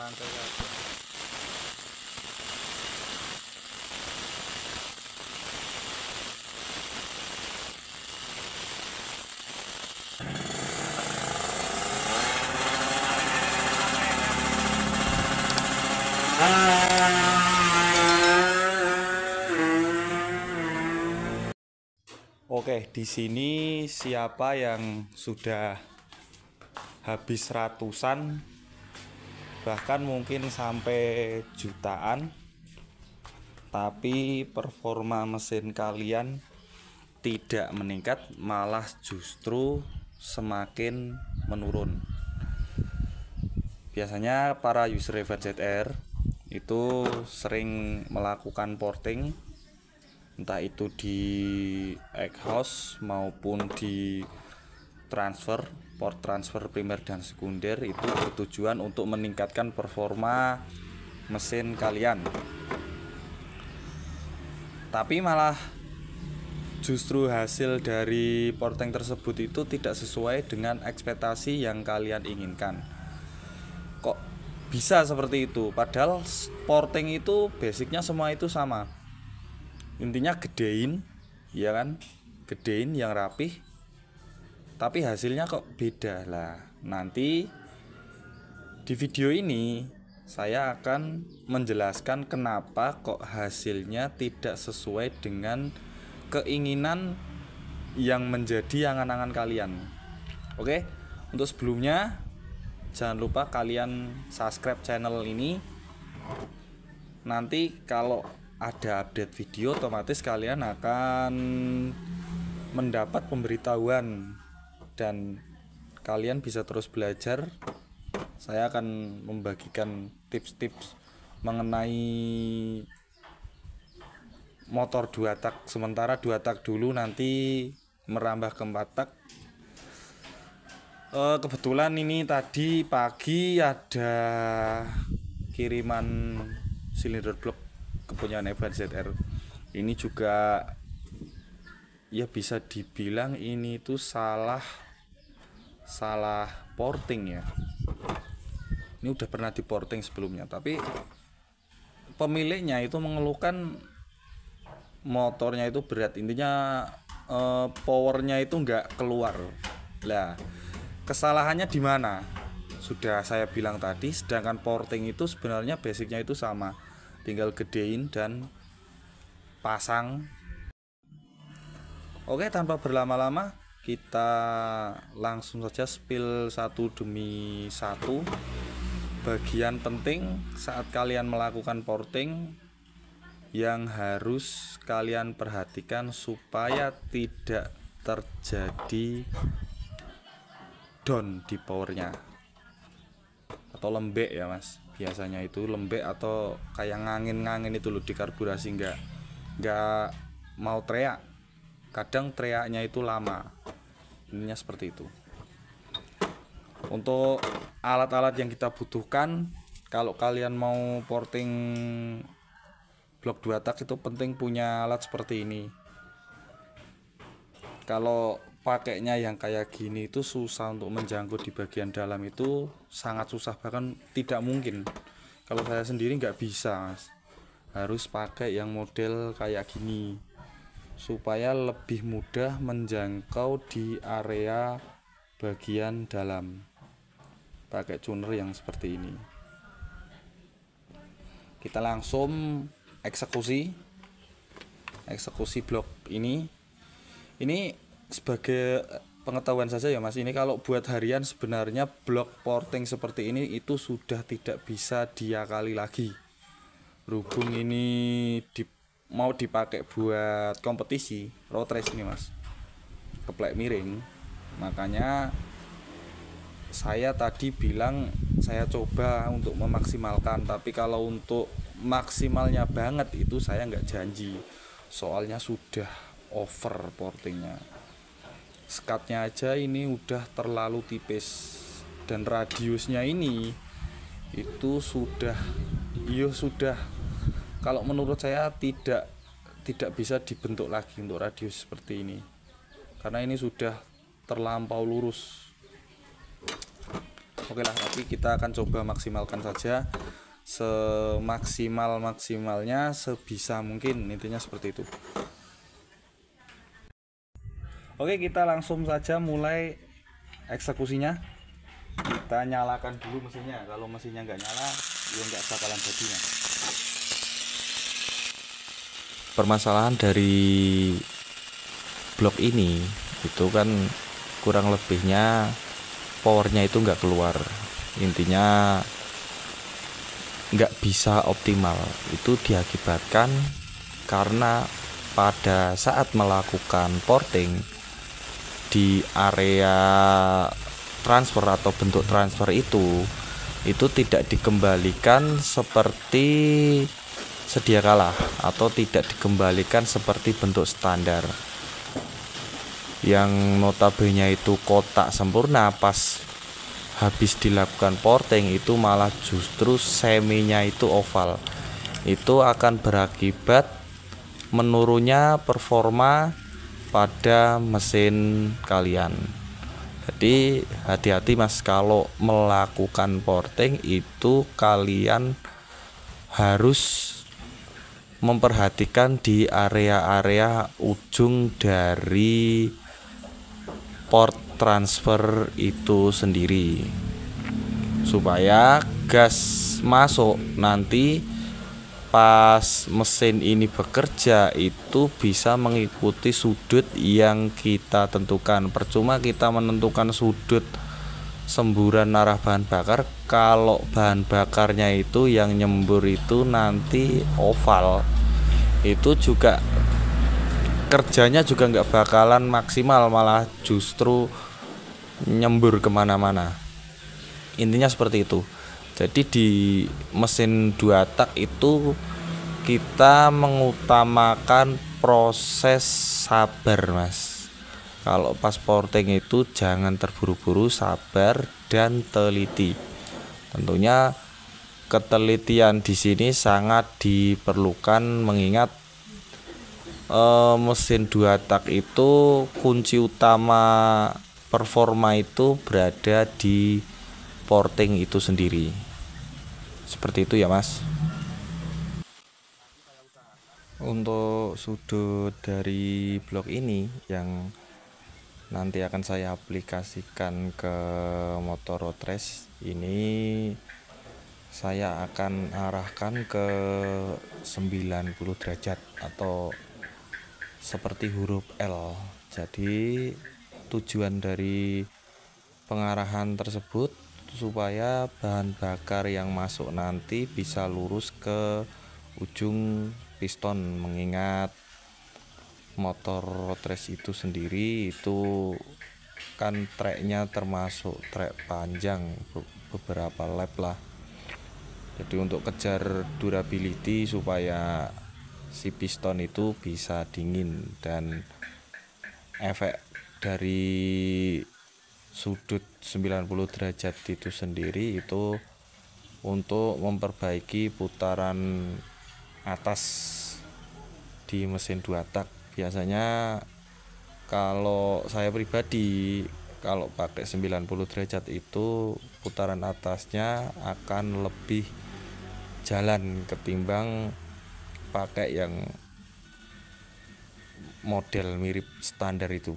santai aja. Oke, di sini siapa yang sudah habis ratusan, bahkan mungkin sampai jutaan, tapi performa mesin kalian tidak meningkat, malah justru semakin menurun. Biasanya para user Evan ZR itu sering melakukan porting, entah itu di exhaust maupun di port transfer primer dan sekunder, itu bertujuan untuk meningkatkan performa mesin kalian. Tapi malah justru hasil dari porting tersebut itu tidak sesuai dengan ekspektasi yang kalian inginkan. Kok bisa seperti itu? Padahal porting itu basicnya semua itu sama. Intinya gedein, ya kan? Gedein yang rapih. Tapi hasilnya kok beda lah. Nanti di video ini saya akan menjelaskan kenapa kok hasilnya tidak sesuai dengan keinginan yang menjadi angan-angan kalian. Oke, untuk sebelumnya jangan lupa kalian subscribe channel ini. Nanti kalau ada update video, otomatis kalian akan mendapat pemberitahuan dan kalian bisa terus belajar. Saya akan membagikan tips-tips mengenai motor 2 tak, sementara 2 tak dulu, nanti merambah ke 4 tak. Kebetulan ini tadi pagi ada kiriman silinder blok kepunyaan Evan ZR. Ini juga ya bisa dibilang ini tuh salah porting ya. Ini udah pernah diporting sebelumnya, tapi pemiliknya itu mengeluhkan motornya itu berat. Intinya powernya itu nggak keluar. Lah, kesalahannya di mana? Sudah saya bilang tadi, sedangkan porting itu sebenarnya basicnya itu sama, tinggal gedein dan pasang. Oke, tanpa berlama-lama kita langsung saja spill satu demi satu bagian penting saat kalian melakukan porting yang harus kalian perhatikan supaya tidak terjadi down di powernya atau lembek ya mas. Biasanya itu lembek atau kayak ngangin itu loh di karburasi, nggak mau teriak. Kadang teriaknya itu lama. Ininya seperti itu. Untuk alat-alat yang kita butuhkan kalau kalian mau porting blok 2 tak, itu penting punya alat seperti ini. Kalau pakainya yang kayak gini itu susah untuk menjangkut di bagian dalam, itu sangat susah, bahkan tidak mungkin. Kalau saya sendiri nggak bisa mas, harus pakai yang model kayak gini supaya lebih mudah menjangkau di area bagian dalam, pakai tuner yang seperti ini. Kita langsung eksekusi blok ini sebagai pengetahuan saja ya mas. Ini kalau buat harian sebenarnya blok porting seperti ini itu sudah tidak bisa diakali lagi. Berhubung ini mau dipakai buat kompetisi road race ini mas, keplek miring, makanya saya tadi bilang saya coba untuk memaksimalkan. Tapi kalau untuk maksimalnya banget itu saya nggak janji, soalnya sudah over portingnya. Skatnya aja ini udah terlalu tipis, dan radiusnya ini itu sudah kalau menurut saya tidak bisa dibentuk lagi untuk radius seperti ini, karena ini sudah terlampau lurus. Oke lah, tapi kita akan coba maksimalkan saja semaksimalnya sebisa mungkin, intinya seperti itu. Oke, kita langsung saja mulai eksekusinya. Kita nyalakan dulu mesinnya. Kalau mesinnya nggak nyala, ya nggak bakalan jadi. Permasalahan dari blok ini itu kan kurang lebihnya powernya itu nggak keluar, intinya nggak bisa optimal. Itu diakibatkan karena pada saat melakukan porting di area transfer atau bentuk transfer itu tidak dikembalikan seperti sedia kala atau tidak dikembalikan seperti bentuk standar yang notabene itu kotak sempurna. Pas habis dilakukan porting itu malah justru seminya itu oval. Itu akan berakibat menurunnya performa pada mesin kalian. Jadi hati-hati mas, kalau melakukan porting itu kalian harus memperhatikan di area-area ujung dari port transfer itu sendiri, supaya gas masuk nanti pas mesin ini bekerja itu bisa mengikuti sudut yang kita tentukan. Percuma kita menentukan sudut semburan arah bahan bakar kalau bahan bakarnya itu yang nyembur itu nanti oval, itu juga kerjanya juga nggak bakalan maksimal, malah justru nyembur kemana-mana. Intinya seperti itu. Jadi di mesin 2 tak itu kita mengutamakan proses sabar mas. Kalau pas porting itu jangan terburu-buru, sabar dan teliti. Tentunya ketelitian di sini sangat diperlukan, mengingat mesin 2 tak itu kunci utama performa itu berada di porting itu sendiri. Seperti itu ya mas. Untuk sudut dari blok ini yang nanti akan saya aplikasikan ke motor road race ini, saya akan arahkan ke 90 derajat atau seperti huruf L. Jadi tujuan dari pengarahan tersebut supaya bahan bakar yang masuk nanti bisa lurus ke ujung piston, mengingat motor road race itu sendiri itu kan treknya termasuk trek panjang, beberapa lap lah. Jadi untuk kejar durability supaya si piston itu bisa dingin, dan efek dari sudut 90 derajat itu sendiri itu untuk memperbaiki putaran atas di mesin 2 tak. Biasanya kalau saya pribadi kalau pakai 90 derajat itu putaran atasnya akan lebih jalan ketimbang pakai yang model mirip standar itu.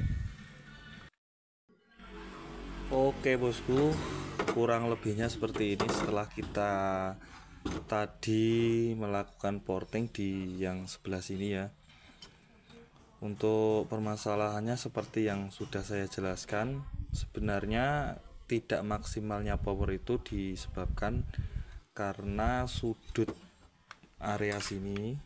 Oke bosku, kurang lebihnya seperti ini setelah kita tadi melakukan porting di yang sebelah sini ya. Untuk permasalahannya seperti yang sudah saya jelaskan, sebenarnya tidak maksimalnya power itu disebabkan karena sudut area sini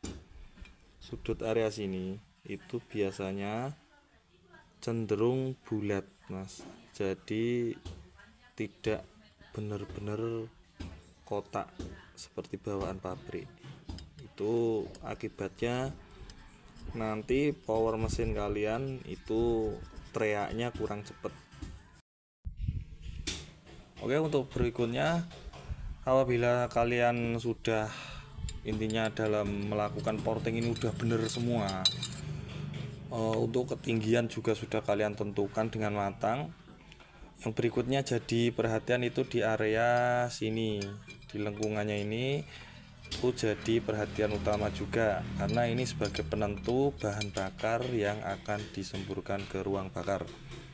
itu biasanya cenderung bulat mas, jadi tidak benar-benar kotak seperti bawaan pabrik. Itu akibatnya nanti power mesin kalian itu teriaknya kurang cepat. Oke, untuk berikutnya, apabila kalian sudah intinya dalam melakukan porting ini udah bener semua, untuk ketinggian juga sudah kalian tentukan dengan matang, Yang berikutnya jadi perhatian itu di area sini, di lengkungannya ini itu jadi perhatian utama juga, karena ini sebagai penentu bahan bakar yang akan disemburkan ke ruang bakar.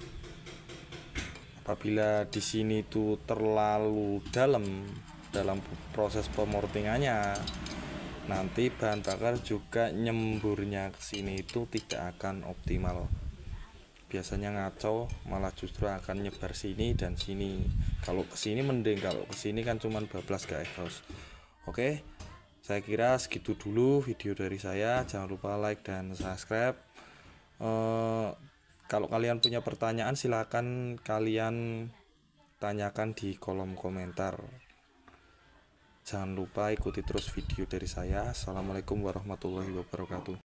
Apabila di sini itu terlalu dalam proses pemortingannya, nanti bahan bakar juga nyemburnya ke sini itu tidak akan optimal. Biasanya ngaco, malah justru akan nyebar sini dan sini. Kalau ke sini mending, kalau ke sini kan cuman bablas gak exhaust. Oke. Saya kira segitu dulu video dari saya. Jangan lupa like dan subscribe. Kalau kalian punya pertanyaan silahkan kalian tanyakan di kolom komentar. Jangan lupa ikuti terus video dari saya. Assalamualaikum warahmatullahi wabarakatuh.